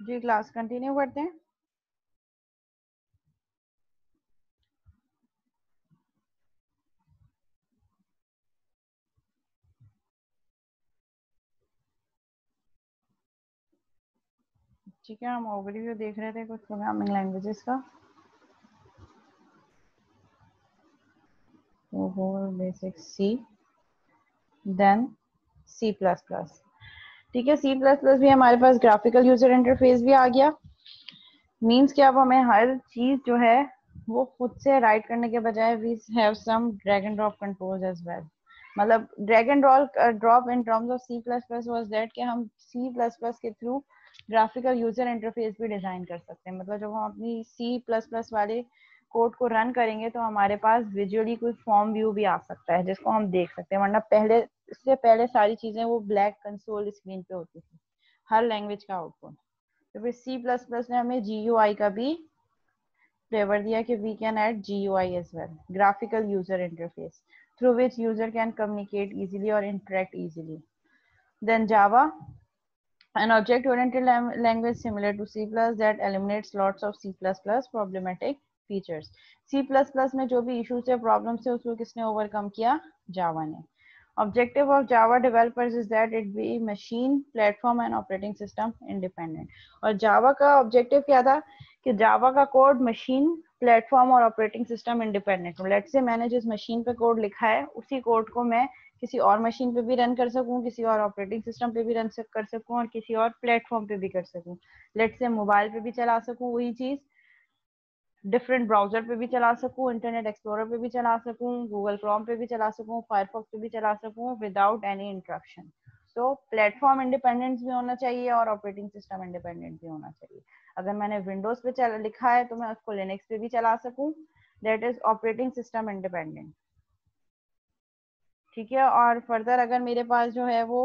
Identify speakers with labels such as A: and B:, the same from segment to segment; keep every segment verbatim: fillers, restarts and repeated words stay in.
A: जी class continue करते हैं। ठीक है, हम ओवरव्यू देख रहे थे कुछ प्रोग्रामिंग लैंग्वेजेस का। Basic C, then C plus plus. ठीक है, सी प्लस प्लस भी हमारे पास ग्राफिकल यूजर इंटरफेस भी आ गया। मीन्स कि अब हमें हर चीज जो है वो खुद से राइट करने के बजाय we have some drag and drop controls as well. मतलब drag and drop in terms of C plus plus was that कि हम सी प्लस प्लस के थ्रू ग्राफिकल यूजर इंटरफेस भी डिजाइन कर सकते हैं। मतलब जब हम अपनी सी प्लस प्लस वाले कोड को रन करेंगे तो हमारे पास विजुअली कोई फॉर्म व्यू भी आ सकता है जिसको हम देख सकते हैं, वरना पहले इससे पहले सारी चीजें वो ब्लैक कंसोल स्क्रीन पे होती थी हर लैंग्वेज का आउटपुट। तो फिर सी प्लस प्लस ने हमें जी यू आई का भी फ्लेवर दिया कि we can add G U I as well, graphical user interface through which user can communicate easily और interact easily. Then Java, an object oriented language similar to C plus that eliminates lots of C plus plus problematic features. C plus plus में जो भी issues थे problems थे उसको किसने overcome किया? Java ने। Objective of Java developers is that it be machine, platform and operating system independent. और Java का objective क्या था कि Java का code machine, platform और operating system independent हो। Let's say मैंने जिस machine पे code लिखा है उसी code को मैं किसी और मशीन पे भी रन कर सकूं, किसी और ऑपरेटिंग सिस्टम पे भी रन कर सकूं और किसी और प्लेटफॉर्म पे भी कर सकूं। लेट्स से मोबाइल पे भी चला सकूं वही चीज, डिफरेंट ब्राउजर पे भी चला सकूं, इंटरनेट एक्सप्लोरर पे भी चला सकूं, गूगल क्रोम पे भी चला सकूं, फायरफॉक्स पे भी चला सकूं विदाउट एनी इंटरप्शन। तो प्लेटफॉर्म इंडिपेंडेंस भी होना चाहिए और ऑपरेटिंग सिस्टम इंडिपेंडेंट भी होना चाहिए। अगर मैंने विंडोज पे चला लिखा है तो मैं उसको लिनक्स पे भी चला सकूं, that is operating system independent. ठीक है, और फर्दर अगर मेरे पास जो है वो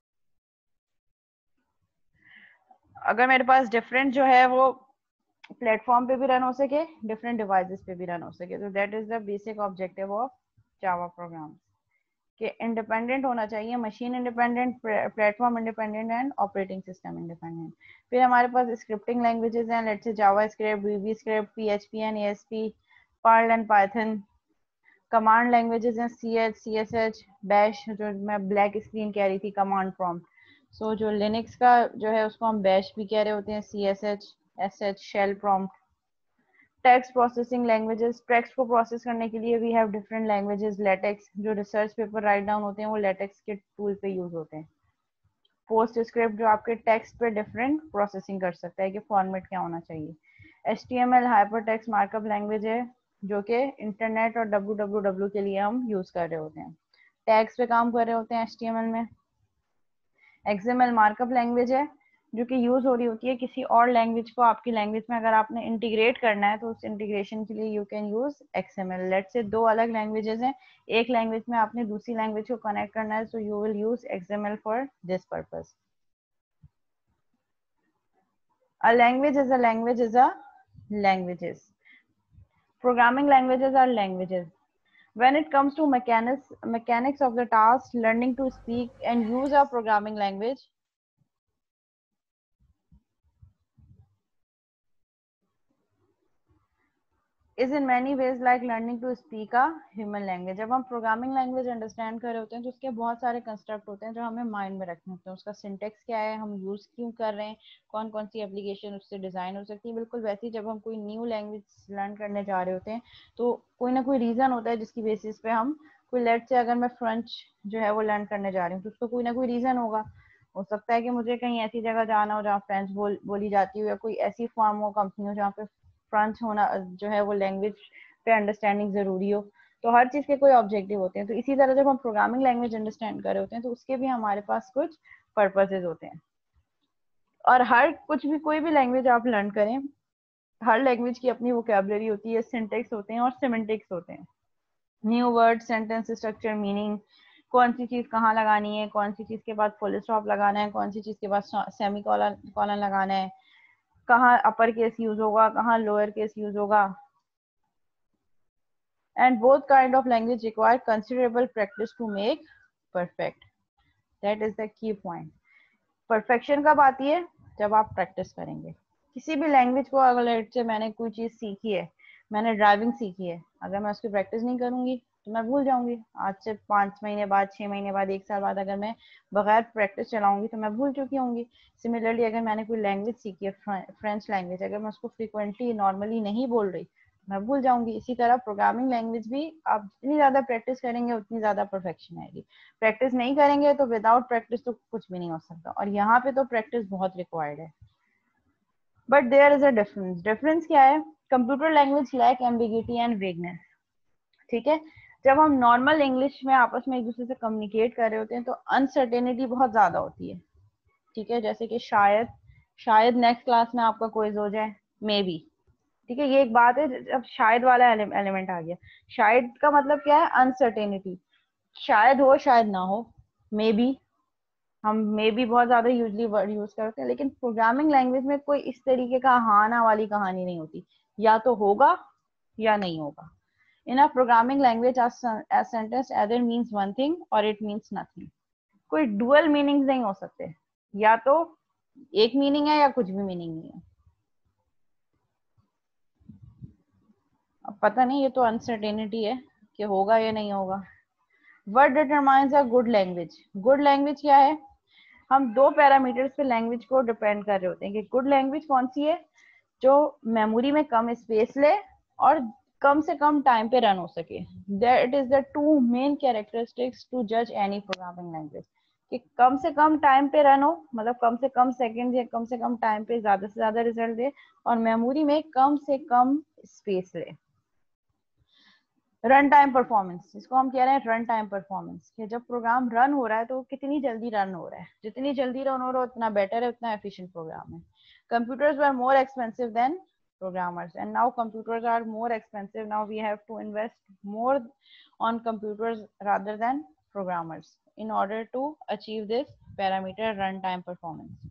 A: अगर मेरे पास डिफरेंट जो है वो प्लेटफॉर्म पे भी रन हो सके, डिफरेंट डिवाइसेस पे भी रन हो सके, तो that is the basic objective of Java program कि इंडिपेंडेंट होना चाहिए, machine independent, platform independent and operating system independent. फिर हमारे पास स्क्रिप्टिंग लैंग्वेजेस हैं, let's say Java script, VB script, PHP and ASP, Perl and Python. Command languages हैं C H, C S H, bash, जो मैं black screen कह रही थी, कमांड प्रॉम्प्ट। सो जो लिनक्स का जो है उसको हम बैश भी कह रहे होते हैं, C S H, S H, shell prompt. Text processing languages, text को प्रोसेस करने के लिए we have different languages. LaTeX, जो रिसर्च पेपर राइट डाउन होते हैं वो लेटेक्स के टूल पे यूज होते हैं। पोस्ट स्क्रिप्ट, जो आपके टेक्स्ट पे डिफरेंट प्रोसेसिंग कर सकता है कि फॉर्मेट क्या होना चाहिए। H T M L hyper text markup language है जो कि इंटरनेट और डब्ल्यू डब्ल्यू डब्ल्यू के लिए हम यूज कर रहे होते हैं, टैग्स पे काम कर रहे होते हैं एच टी एम एल में। X M L markup language है जो कि यूज हो रही होती है किसी और लैंग्वेज को आपकी लैंग्वेज में अगर आपने इंटीग्रेट करना है तो उस इंटीग्रेशन के लिए you can use X M L. Let's say दो अलग लैंग्वेजेस हैं, एक लैंग्वेज में आपने दूसरी लैंग्वेज को कनेक्ट करना है, so you will use X M L for this purpose. A language is a language is a languages. Programming languages are languages. When it comes to mechanics mechanics of the task, learning to speak and use a programming language is in many ways like learning to speak a human language. जब हम programming language understand कर रहे होते हैं तो उसके बहुत सारे कंस्ट्रक्ट होते हैं जो हमें माइंड में रखने होते हैं। उसका सिंटेक्स क्या है, हम यूज क्यों कर रहे हैं, कौन कौन सी एप्लीकेशन उससे डिजाइन हो सकती है। बिल्कुल वैसे ही जब हम कोई न्यू लैंग्वेज लर्न करने जा रहे होते हैं तो कोई ना कोई रीजन होता है जिसकी बेसिस पे हम कोई, लेट से अगर मैं फ्रेंच जो है वो लर्न करने जा रही हूँ तो उसको कोई ना कोई रीजन होगा। हो सकता है कि मुझे कहीं ऐसी जगह जाना हो जहाँ फ्रेंच बोल बोली जाती हो, या कोई ऐसी फॉर्म हो, कंपनी हो जहाँ पे फ्रेंच होना जो है वो लैंग्वेज पे अंडरस्टैंडिंग जरूरी हो। तो हर चीज के कोई ऑब्जेक्टिव होते हैं। तो इसी तरह जब हम प्रोग्रामिंग लैंग्वेज अंडरस्टैंड कर रहे होते हैं तो उसके भी हमारे पास कुछ पर्पसेस होते हैं। और हर कुछ भी कोई भी लैंग्वेज आप लर्न करें, हर लैंग्वेज की अपनी वोकैबुलरी होती है, सिंटेक्स होते हैं और सिमेंटिक्स होते हैं। New word, sentence structure, meaning, कौन सी चीज कहाँ लगानी है, कौन सी चीज के बाद फुल स्टॉप लगाना है, कौन सी चीज के बाद सेमी कॉलन कॉलन लगाना है, कहाँ अपर केस यूज होगा, कहाँ लोअर केस यूज होगा। And both kind of language require considerable practice to make perfect. That is the key point. Perfection कब आती है जब आप प्रैक्टिस करेंगे किसी भी लैंग्वेज को। अगर लेट से मैंने कोई चीज़ सीखी है, मैंने ड्राइविंग सीखी है, अगर मैं उसकी प्रैक्टिस नहीं करूंगी तो मैं भूल जाऊंगी। आज से पाँच महीने बाद, छः महीने बाद, एक साल बाद अगर मैं बगैर प्रैक्टिस चलाऊंगी तो मैं भूल चुकी होंगी। सिमिलरली अगर मैंने कोई लैंग्वेज सीखी है, फ्रेंच लैंग्वेज, अगर मैं उसको फ्रिक्वेंटली नॉर्मली नहीं बोल रही मैं भूल जाऊंगी। इसी तरह प्रोग्रामिंग लैंग्वेज भी आप जितनी ज्यादा प्रैक्टिस करेंगे उतनी ज्यादा परफेक्शन आएगी। प्रैक्टिस नहीं करेंगे तो विदाउट प्रैक्टिस तो कुछ भी नहीं हो सकता, और यहाँ पे तो प्रैक्टिस बहुत रिक्वायर्ड है। But there is a difference. Difference क्या है? Computer language lack ambiguity and vagueness. ठीक है, जब हम नॉर्मल इंग्लिश में आपस में एक दूसरे से कम्युनिकेट कर रहे होते हैं तो अनसर्टेनिटी बहुत ज्यादा होती है। ठीक है, जैसे कि शायद शायद नेक्स्ट क्लास में आपका क्विज हो जाए, मे बी। ठीक है, ये एक बात है। जब शायद वाला एलिमेंट आ गया, शायद का मतलब क्या है? अनसर्टेनिटी। शायद हो शायद ना हो, मे बी। हम मे बी बहुत ज्यादा यूजली वर्ड यूज करते हैं, लेकिन प्रोग्रामिंग लैंग्वेज में कोई इस तरीके का हाँ ना वाली कहानी नहीं होती। या तो होगा या नहीं होगा। In a programming language a sentence either means one thing or it means nothing. कोई डुअल मीनिंग्स नहीं हो सकते, या तो एक मीनिंग है या कुछ भी मीनिंग नहीं है। अब पता नहीं, ये तो अनसर्टेनिटी है कि होगा या नहीं होगा। What determines a good language? Good language क्या है? हम दो पैरामीटर्स पे लैंग्वेज को डिपेंड कर रहे होते हैं कि गुड लैंग्वेज कौन सी है, जो मेमोरी में कम स्पेस ले और कम से कम टाइम पे रन हो सके। That is the two main characteristics to जज एनी प्रोग्रामिंग लैंग्वेज। कि कम से कम टाइम पे रन हो, मतलब कम से कम सेकंड या कम से कम टाइम पे ज्यादा से ज्यादा रिजल्ट दे, और मेमोरी में कम से कम स्पेस ले। रन टाइम परफॉर्मेंस, जिसको हम कह रहे हैं रन टाइम परफॉर्मेंस, कि जब प्रोग्राम रन हो रहा है तो कितनी जल्दी रन हो रहा है। जितनी जल्दी रन हो रहा है उतना बेटर है, उतना एफिशिएंट प्रोग्राम है। Computers were more expensive than programmers, and now computers are more expensive. Now we have to invest more on computers rather than programmers in order to achieve this parameter runtime performance.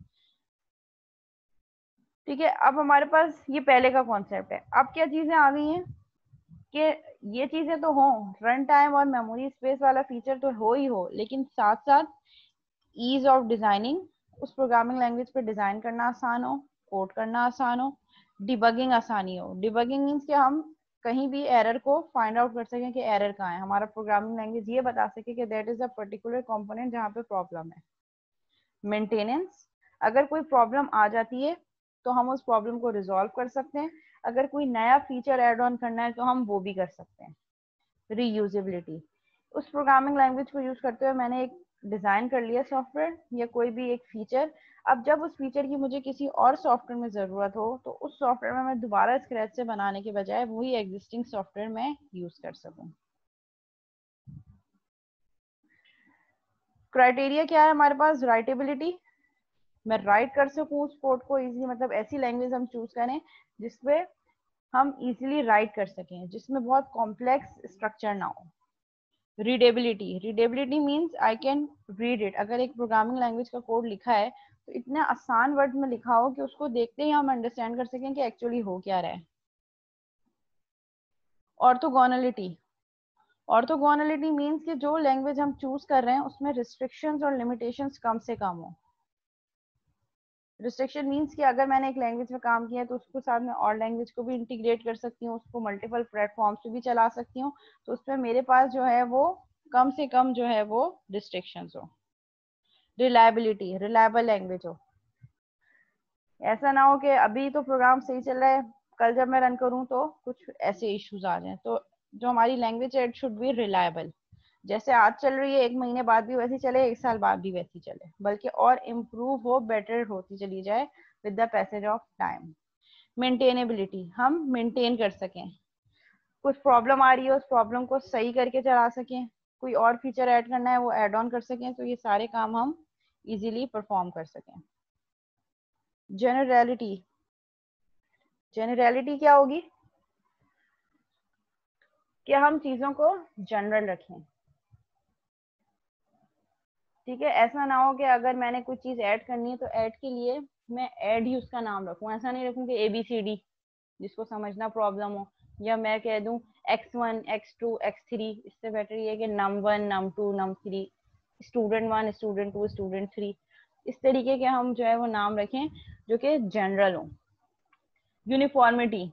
A: ठीक है, अब हमारे पास ये पहले का concept है। अब क्या चीजें आ गई हैं कि ये चीजें तो हो, रन टाइम और मेमोरी स्पेस वाला फीचर तो हो ही हो, लेकिन साथ साथ ईज ऑफ डिजाइनिंग, उस प्रोग्रामिंग लैंग्वेज पे डिजाइन करना आसान हो, कोड करना आसान हो, डिबगिंग आसानी हो। डिबगिंग मीन्स कि हम कहीं भी एरर को फाइंड आउट कर सकें कि एरर कहाँ है। हमारा प्रोग्रामिंग लैंग्वेज ये बता सके कि that is a particular component जहाँ पे प्रॉब्लम है। मेंटेनेंस, अगर कोई प्रॉब्लम आ जाती है तो हम उस प्रॉब्लम को रिजॉल्व कर सकते हैं। अगर कोई नया फीचर ऐड ऑन करना है तो हम वो भी कर सकते हैं। रीयूजेबिलिटी, उस प्रोग्रामिंग लैंग्वेज को यूज करते हुए मैंने एक डिजाइन कर लिया सॉफ्टवेयर या कोई भी एक फीचर। अब जब उस फीचर की मुझे किसी और सॉफ्टवेयर में जरूरत हो तो उस सॉफ्टवेयर में मैं दोबारा स्क्रैच से बनाने के बजाय वही एग्जिस्टिंग सॉफ्टवेयर में यूज कर सकूं। क्राइटेरिया क्या है हमारे पास? राइटेबिलिटी, मैं राइट कर सकूं उस कोड को इजीली, मतलब ऐसी लैंग्वेज हम चूज करें जिसपे हम इजीली राइट कर सकें, जिसमें बहुत कॉम्प्लेक्स स्ट्रक्चर ना हो। Readability, readability means I can read it. अगर एक प्रोग्रामिंग लैंग्वेज का कोड लिखा है तो इतना आसान वर्ड में लिखा हो कि उसको देखते ही हम अंडरस्टैंड कर सकें कि एक्चुअली हो क्या रहा है। ऑर्थोगोनलिटी, ऑर्थोगोनलिटी मीन्स कि जो लैंग्वेज हम चूज कर रहे हैं उसमें रिस्ट्रिक्शंस और लिमिटेशंस कम से कम हो। रिस्ट्रिक्शन मीन्स कि अगर मैंने एक लैंग्वेज में काम किया है तो उसको साथ में और लैंग्वेज को भी इंटीग्रेट कर सकती हूँ, उसको मल्टीपल प्लेटफॉर्म्स पे भी चला सकती हूँ, तो उसमें मेरे पास जो है वो कम से कम जो है वो रिस्ट्रिक्शंस हो। रिलायबिलिटी, रिलायबल लैंग्वेज हो। ऐसा ना हो कि अभी तो प्रोग्राम सही चल रहा है, कल जब मैं रन करूँ तो कुछ ऐसे इश्यूज आ जाएं। तो जो हमारी लैंग्वेज है इट शुड बी रिलायबल। जैसे आज चल रही है एक महीने बाद भी वैसी चले, एक साल बाद भी वैसी चले, बल्कि और इम्प्रूव हो, बेटर होती चली जाए with the passage of time. Maintainability, हम मेंटेन कर सकें, कुछ प्रॉब्लम आ रही है उस प्रॉब्लम को सही करके चला सकें, कोई और फीचर ऐड करना है वो ऐड ऑन कर सकें, तो ये सारे काम हम इजीली परफॉर्म कर सकें। जनरलिटी, जनरलिटी क्या होगी? कि हम चीजों को जनरल रखें। ठीक है, ऐसा ना हो कि अगर मैंने कुछ चीज ऐड करनी है तो ऐड के लिए मैं ऐड ही उसका नाम रखूं। ऐसा नहीं रखूं कि ए बी सी डी, जिसको समझना प्रॉब्लम हो, या मैं कह दूं X one X two X three. इससे बेटर ये है कि num one num two num three, student one student two student three. इस तरीके के हम जो है वो नाम रखें जो कि जनरल हो। यूनिफॉर्मिटी,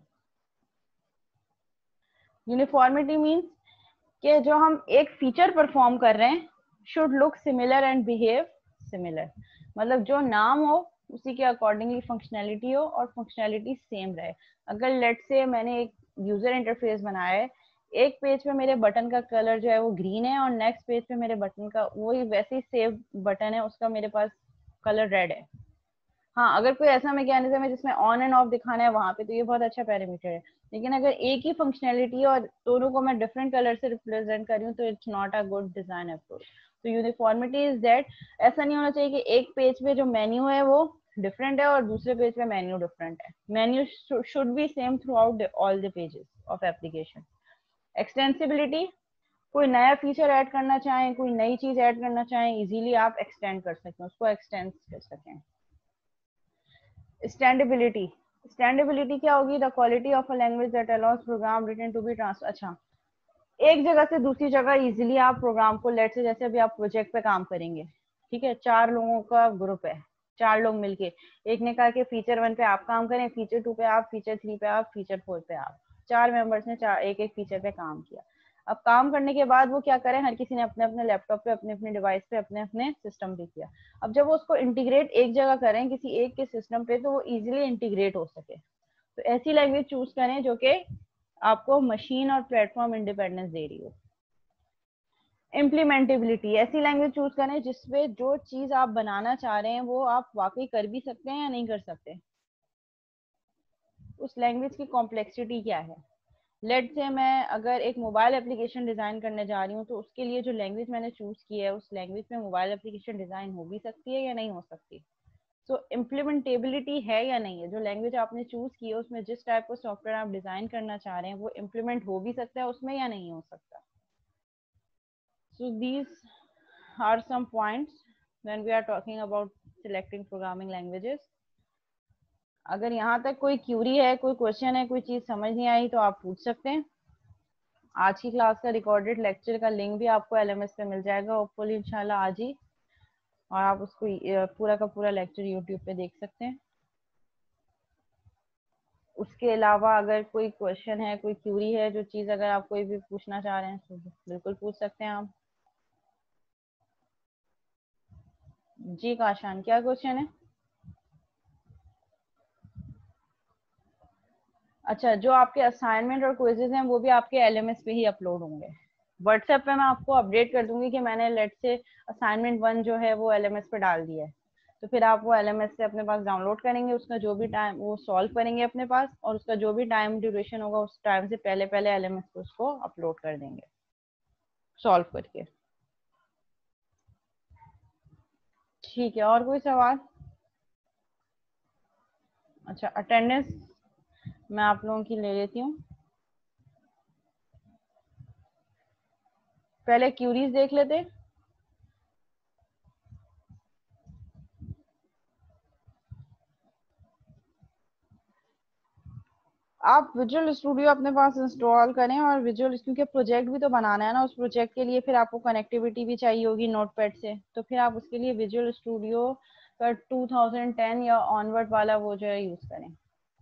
A: यूनिफॉर्मिटी मीन्स कि जो हम एक फीचर परफॉर्म कर रहे हैं should look similar and behave similar, मतलब जो नाम हो उसी के अकॉर्डिंगली फंक्शनैलिटी हो और फंक्शनैलिटी सेम रहे। अगर लेट से मैंने एक यूजर इंटरफेस बनाया है, एक पेज पे मेरे बटन का कलर जो है वो ग्रीन है और नेक्स्ट पेज पे मेरे बटन का वही वैसे ही सेव बटन है उसका मेरे पास कलर रेड है। हाँ, अगर कोई ऐसा मैकेनिज्म है जिसमें ऑन एंड ऑफ दिखाना है वहां पे तो ये बहुत अच्छा पैरामीटर है, लेकिन अगर एक ही फंक्शनैलिटी और दोनों को मैं डिफरेंट कलर से रिप्रेजेंट कर रही हूँ तो it's not a good design approach. तो यूनिफॉर्मिटी इज दैट ऐसा नहीं होना चाहिए कि एक पेज पे जो मेन्यू है वो डिफरेंट है और दूसरे पेज पे मेन्यू डिफरेंट है। Menu should be same throughout all the pages of application. Extensibility, कोई नया फीचर ऐड करना चाहें, कोई नई चीज ऐड करना चाहें, इजीली आप एक्सटेंड कर सकें, उसको एक्सटेंड कर सकें। स्टैंडेबिलिटी, स्टैंडेबिलिटी क्या होगी? The quality of a language that allows program written to be transfer. अच्छा, एक जगह से दूसरी जगह इजीली आप प्रोग्राम को, लेट से जैसे अभी आप प्रोजेक्ट पे काम करेंगे, ठीक है, चार लोगों का ग्रुप है, चार लोग मिलके, एक ने कहा कि फीचर वन पे आप काम करें, फीचर टू पे आप, फीचर थ्री पे आप, फीचर फोर पे आप, चार मेंबर्स ने चार एक एक फीचर पे काम किया। अब काम करने के बाद वो क्या करें, हर किसी ने अपने अपने लैपटॉप पे, अपने अपने डिवाइस पे, अपने अपने सिस्टम पे किया। अब जब वो उसको इंटीग्रेट एक जगह करें किसी एक के सिस्टम पे तो वो इजीली इंटीग्रेट हो सके, तो ऐसी लैंग्वेज चूज करें जो कि आपको मशीन और प्लेटफॉर्म इंडिपेंडेंस दे रही हो। इम्प्लीमेंटेबिलिटी, ऐसी लैंग्वेज चूज करें जिसमें जो चीज आप बनाना चाह रहे हैं वो आप वाकई कर भी सकते हैं या नहीं कर सकते, उस लैंग्वेज की कॉम्प्लेक्सिटी क्या है। लेट से मैं अगर एक मोबाइल एप्लीकेशन डिजाइन करने जा रही हूँ तो उसके लिए जो लैंग्वेज मैंने चूज की है उस लैंग्वेज में मोबाइल एप्लीकेशन डिजाइन हो भी सकती है या नहीं हो सकती। सो so, इम्प्लीमेंटेबिलिटी है या नहीं है, जो लैंग्वेज आपने चूज की है उसमें जिस टाइप का सॉफ्टवेयर आप डिजाइन करना चाह रहे हैं वो इम्प्लीमेंट हो भी सकता है उसमें या नहीं हो सकता। So these are some points when we are talking about selecting programming languages. अगर यहाँ तक कोई क्यूरी है, कोई क्वेश्चन है, कोई चीज समझ नहीं आई तो आप पूछ सकते हैं। आज की क्लास का रिकॉर्डेड लेक्चर का लिंक भी आपको एलएमएस पे मिल जाएगा होपफुली इंशाल्लाह आज ही, और आप उसको पूरा का पूरा लेक्चर यूट्यूब पे देख सकते हैं। उसके अलावा अगर कोई क्वेश्चन है, कोई क्यूरी है, जो चीज अगर आप कोई भी पूछना चाह रहे हैं तो बिल्कुल पूछ सकते हैं आप। जी काशान, क्या क्वेश्चन है? अच्छा, जो आपके असाइनमेंट और क्विजेज हैं वो भी आपके एलएमएस पे ही अपलोड होंगे। व्हाट्सएप पे मैं आपको अपडेट कर दूंगी कि मैंने लेट से असाइनमेंट वन जो है वो एलएमएस पे डाल दिया है, तो फिर आप वो एलएमएस से अपने पास डाउनलोड करेंगे, उसका जो भी टाइम वो सॉल्व करेंगे अपने पास, और उसका जो भी टाइम ड्यूरेशन होगा उस टाइम से पहले पहले एलएमएस पे उसको अपलोड कर देंगे सॉल्व करके। ठीक है, और कोई सवाल? अच्छा, अटेंडेंस मैं आप लोगों की ले लेती हूँ, पहले क्यूरीज देख लेते। आप विजुअल स्टूडियो अपने पास इंस्टॉल करें, और विजुअल, क्योंकि प्रोजेक्ट भी तो बनाना है ना, उस प्रोजेक्ट के लिए फिर आपको कनेक्टिविटी भी चाहिए होगी नोटपैड से, तो फिर आप उसके लिए विजुअल स्टूडियो का टू थाउजेंड टेन या ऑनवर्ड वाला वो जो है यूज करें।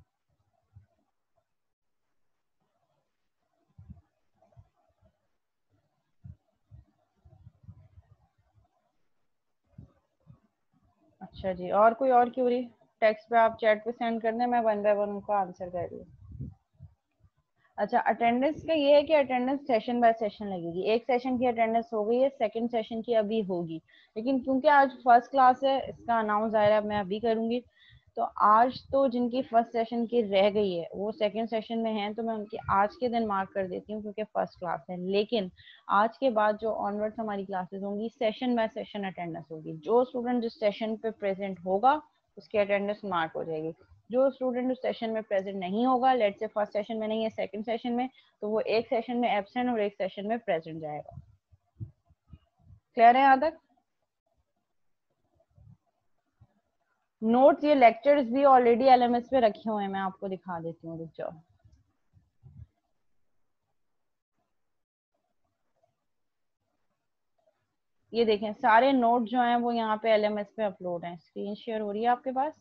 A: अच्छा जी, और कोई और क्यूरी टेक्स्ट पे आप चैट पे सेंड कर दें, मैं वन बाय वन उनको आंसर कर रही हूँ। अच्छा, अटेंडेंस का ये है कि अटेंडेंस सेशन बाय सेशन लगेगी, एक सेशन की अटेंडेंस हो गई है, सेकंड सेशन की अभी होगी, लेकिन क्योंकि आज फर्स्ट क्लास है इसका अनाउंस आया मैं अभी करूंगी, तो आज तो जिनकी फर्स्ट सेशन की रह गई है वो सेकंड सेशन में हैं, तो मैं उनकी आज के दिन मार्क कर देती हूँ क्योंकि फर्स्ट क्लास है। लेकिन आज के बाद जो ऑनवर्ड्स हमारी क्लासेस होंगी सेशन बाय सेशन अटेंडेंस होगी, जो स्टूडेंट जिस सेशन पे प्रेजेंट होगा उसकी अटेंडेंस मार्क हो जाएगी। जो स्टूडेंट उस सेशन में प्रेजेंट नहीं होगा, लेट से फर्स्ट सेशन में नहीं है सेकंड सेशन में, तो वो एक सेशन में एब्सेंट और एक सेशन में प्रेजेंट जाएगा। क्लियर है यहाँ तक? नोट्स, ये लेक्चर्स भी ऑलरेडी एलएमएस पे रखे हुए हैं, मैं आपको दिखा देती हूँ, रुक जाओ। ये देखें सारे नोट जो हैं वो यहाँ पे एलएमएस पे अपलोड हैं। स्क्रीन शेयर हो रही है आपके पास?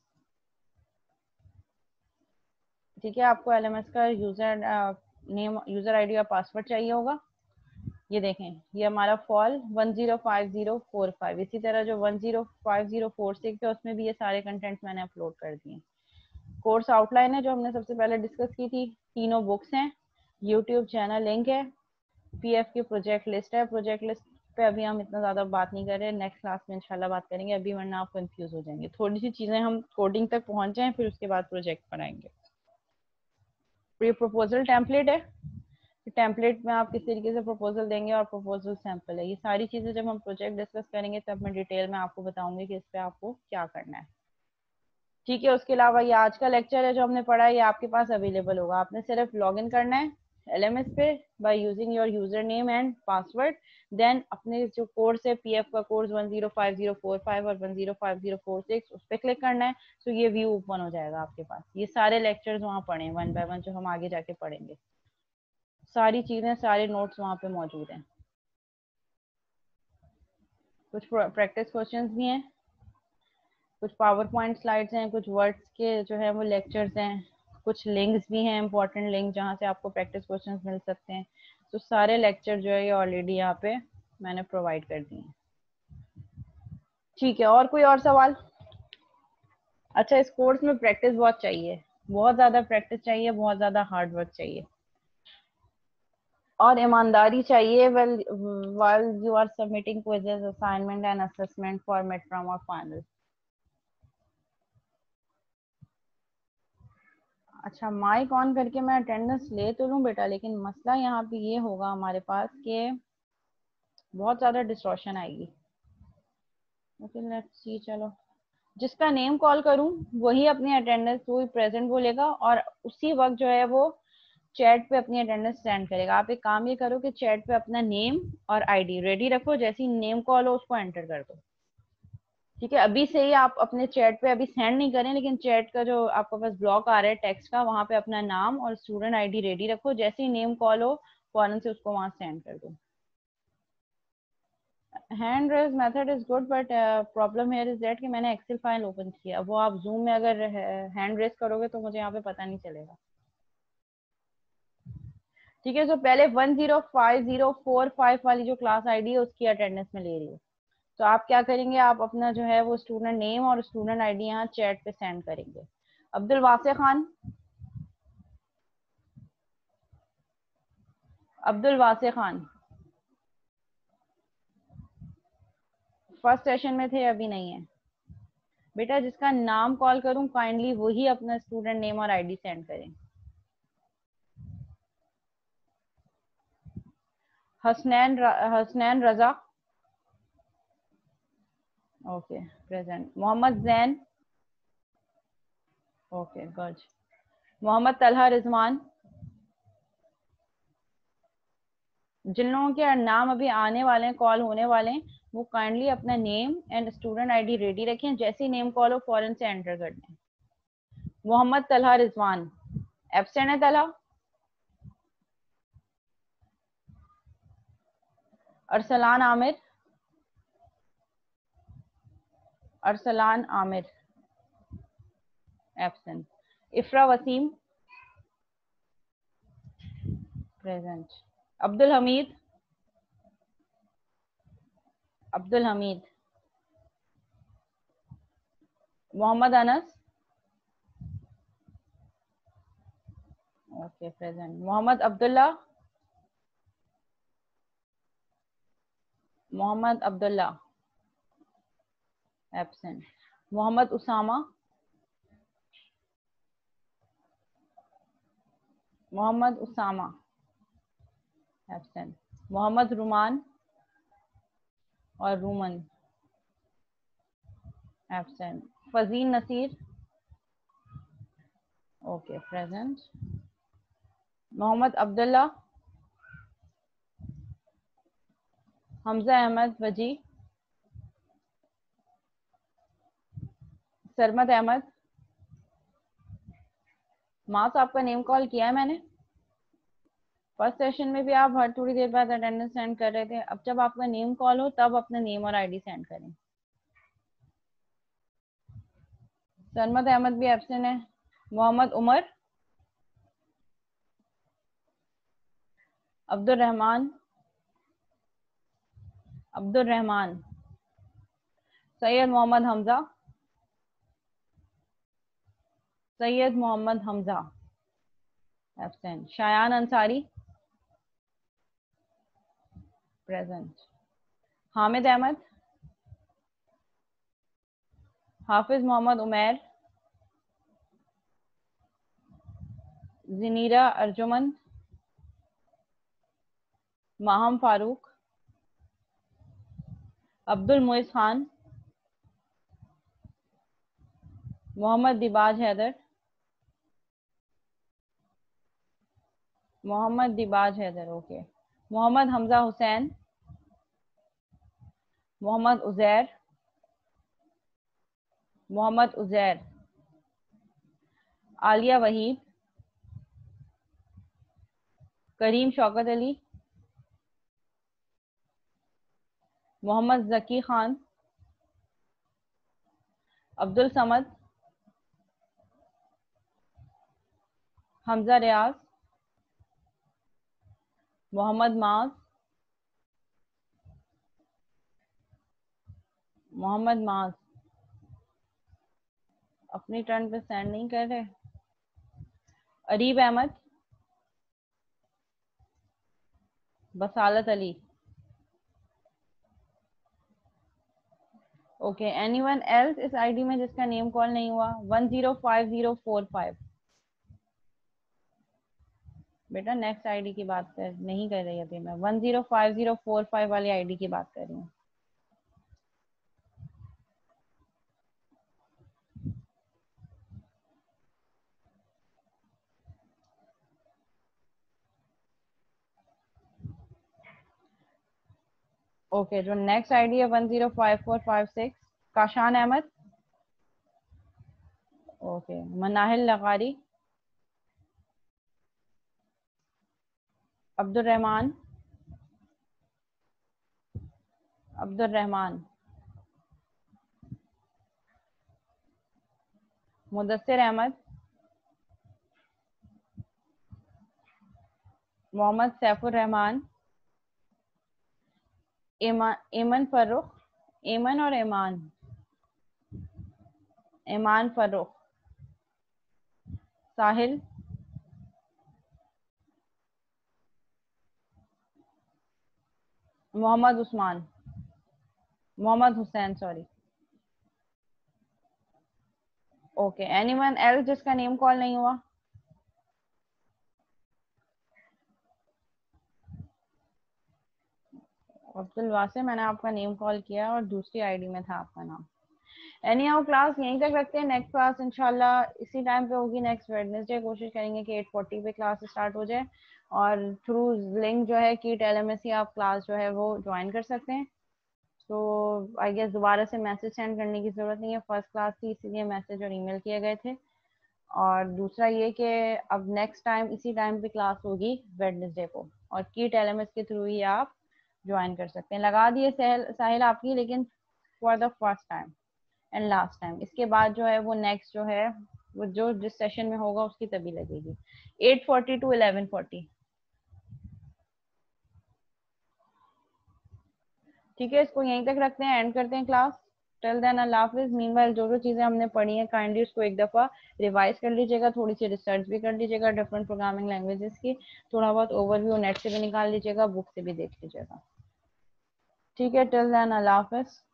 A: ठीक है, आपको एलएमएस का यूजर नेम, यूजर आईडी और पासवर्ड चाहिए होगा। ये देखें, ये हमारा fall one zero five zero four five, इसी तरह जो one zero five zero four six है उसमें भी ये सारे कंटेंट्स मैंने अपलोड कर दिए। कोर्स आउटलाइन है जो हमने सबसे पहले डिस्कस की थी, तीनों बुक्स हैं, यूट्यूब चैनल लिंक है, पीएफ की प्रोजेक्ट लिस्ट है। प्रोजेक्ट लिस्ट पे अभी हम इतना ज़्यादा बात नहीं कर रहे, नेक्स्ट क्लास में इंशाल्लाह बात करेंगे, अभी वरना आप कंफ्यूज हो जाएंगे। थोड़ी सी चीज़ें हम कोडिंग तक पहुंच जाएं, फिर उसके बाद प्रोजेक्ट बनाएंगे। ये प्रपोजल टेम्पलेट है, टेम्पलेट में आप किस तरीके से प्रपोजल देंगे और प्रपोजल सैंपल है। ये सारी चीज़ें जब हम प्रोजेक्ट डिस्कस करेंगे तब मैं डिटेल में आपको बताऊंगी कि इस पर आपको क्या करना है। ठीक है, उसके अलावा ये आज का लेक्चर है जो हमने पढ़ा है, ये आपके पास अवेलेबल होगा। आपने सिर्फ लॉग इन करना है एलएमएस पे by using your user name and password. Then अपने जो कोर्स है पीएफ का course one zero five zero four five और one zero five zero four six, उस पर क्लिक करना है तो ये व्यू ओपन हो जाएगा आपके पास। ये सारे लेक्चर्स वहाँ पढ़े वन बाय वन जो हम आगे जाके पढ़ेंगे, सारी चीजें सारे नोट्स वहाँ पे मौजूद हैं। कुछ प्रैक्टिस क्वेश्चंस भी हैं, कुछ पावर पॉइंट स्लाइड्स हैं, कुछ वर्ड्स के जो है वो लेक्चर्स हैं, कुछ लिंक्स भी हैं, इंपॉर्टेंट लिंक जहाँ से आपको प्रैक्टिस क्वेश्चंस मिल सकते हैं। तो सारे लेक्चर जो है ये ऑलरेडी यहाँ पे मैंने प्रोवाइड कर दिए हैं। ठीक है, और कोई और सवाल? अच्छा, इस कोर्स में प्रैक्टिस बहुत चाहिए, बहुत ज़्यादा प्रैक्टिस चाहिए, बहुत ज़्यादा हार्ड वर्क चाहिए और ईमानदारी चाहिए well while you are submitting quizzes, assignment and assessment for midterm और final। अच्छा, माइक ऑन करके मैं अटेंडेंस ले तो लूँ बेटा, लेकिन मसला यहाँ पे ये होगा हमारे पास कि बहुत ज़्यादा डिस्टॉर्शन आएगी। ओके लेट्स सी, चलो जिसका नेम कॉल करूँ वही अपनी अटेंडेंस, वही प्रेजेंट बोलेगा और उसी वक्त जो है वो चैट पे अपनी अटेंडेंस सेंड करेगा। आप एक काम ये करो कि चैट पे अपना नेम और आईडी रेडी रखो, जैसे ही नेम कॉल हो उसको एंटर कर दो। ठीक है, अभी से ही आप अपने चैट पे, अभी सेंड नहीं करें लेकिन चैट का जो आपके पास ब्लॉक आ रहा है टेक्स्ट का, वहां पे अपना नाम और स्टूडेंट आईडी रेडी रखो, जैसे ही नेम कॉल हो फौरन से उसको वहां सेंड कर दो। Hand raise method is good but problem here is that कि मैंने एक्सेल फाइल ओपन किया, वो आप जूम में अगर हैंड रेज करोगे तो मुझे यहाँ पे पता नहीं चलेगा। ठीक है, तो पहले one zero five zero four five वाली जो क्लास आईडी है उसकी अटेंडेंस में ले रही है। तो आप क्या करेंगे, आप अपना जो है वो स्टूडेंट नेम और स्टूडेंट आईडी यहाँ चैट पे सेंड करेंगे। अब्दुल वासे खान, अब्दुल वासे खान फर्स्ट सेशन में थे, अभी नहीं है बेटा। जिसका नाम कॉल करूं काइंडली वही अपना स्टूडेंट नेम और आईडी सेंड करें। Hasnain Hasnain Raza, okay present. Mohammad Zain, okay good. Mohammad Talha Rizwan, जिन लोगों के नाम अभी आने वाले हैं, कॉल होने वाले हैं, वो काइंडली अपना name and student ID ready रखें, जैसे ही नेम कॉल हो फौरन से एंटर कर दें। मोहम्मद तलहा रिजवान एब्सेंट है। Talha, Arsalan Aamir, Arsalan Aamir absent. Ifra Waseem present. Abdul Hameed, Abdul Hameed. Mohammad Anas, okay present. Mohammad Abdullah, Mohammad Abdullah absent. Mohammad Usama, Mohammad Usama absent. Mohammad Ruman और Ruman absent. Fazeen Naseer, okay present. Mohammad Abdullah, Hamza Ahmed Waji, Sarmad Ahmad. माँ साहब का नेम कॉल किया है मैंने। फर्स्ट सेशन में भी आप हर थोड़ी देर बाद अटेंडेंस सेंड कर रहे थे, अब जब आपका नेम कॉल हो तब अपना नेम और आईडी सेंड करें। सरमद अहमद भी एब्सेंट है। Mohammed Umar, Abdul Rahman, Abdul Rahman, Syed Mohammed Hamza, Syed Mohammed Hamza absent. Shayan Ansari present. Hamid Ahmed, Hafiz Mohammed Umair, Zinira Arjumand, Maham Farooq, Abdul Muiz Khan, Mohammed Dibaj Haider, Mohammed Dibaj Haider okay. Mohammed Hamza Hussain, Mohammed Uzair, Mohammed Uzair, Aliya Waheed, Karim Shaukat Ali, Mohammed Zaki Khan, Abdul Samad, Hamza Riyaz, Mohammed Maaz, Mohammed माज अपनी टर्न पे सेंड नहीं कर रहे। Areeb Ahmed, Basalat Ali okay. Anyone else इस आईडी में जिसका नेम कॉल नहीं हुआ? One zero five zero four five. बेटा नेक्स्ट आईडी की बात कर नहीं कर रही अभी मैं, one zero five zero four five वाली आईडी की बात कर रही हूँ। ओके जो नेक्स्ट आईडी है one zero five four five six, Kashan Ahmed okay. Manahil Lagari, Abdul Rahman, Abdul Rahman, Mudassir Ahmad, Mohammed Saifur Rahman, Eman Farrukh, Eman और Iman, Iman Farrukh, Sahil, Mohammed Usman, Mohammed Hussain sorry okay. Anyone else जिसका नेम कॉल नहीं हुआ? अब्दुल वासे मैंने आपका नेम कॉल किया और दूसरी आईडी में था आपका नाम। एनी हाउ क्लास यहीं तक रखते हैं, नेक्स्ट क्लास इंशाल्लाह इसी टाइम पे होगी नेक्स्ट वेडनेसडे। कोशिश करेंगे कि एट फोर्टी पे क्लास स्टार्ट हो जाए और थ्रू लिंक जो है कीट एलएमएससी आप क्लास जो है वो ज्वाइन कर सकते हैं। तो आई गेस दोबारा से मैसेज सेंड करने की ज़रूरत नहीं है, फर्स्ट क्लास थी इसीलिए मैसेज और ईमेल किए गए थे। और दूसरा ये कि अब नेक्स्ट टाइम इसी टाइम पे क्लास होगी वेडनेसडे को और कीट एलएमएस के थ्रू ही आप ज्वाइन कर सकते हैं। लगा दिए साहिल साहिल आपकी, लेकिन for the first time and last time. इसके बाद जो है वो नेक्स्ट जो है वो जो जिस सेशन में होगा उसकी तभी लगेगी। Eight forty to eleven forty ठीक है, इसको यहीं तक रखते हैं, एंड करते हैं क्लास। टिल देन अल्लाह हाफिज। मीनवाइल जो जो चीज़ें हमने पढ़ी हैं काइंडली उसको एक दफ़ा रिवाइज कर लीजिएगा, थोड़ी सी रिसर्च भी कर लीजिएगा डिफरेंट प्रोग्रामिंग लैंग्वेजेस की, थोड़ा बहुत ओवरव्यू नेट से भी निकाल लीजिएगा, बुक से भी देख लीजिएगा। ठीक है, टिल देन अल्लाह हाफिज।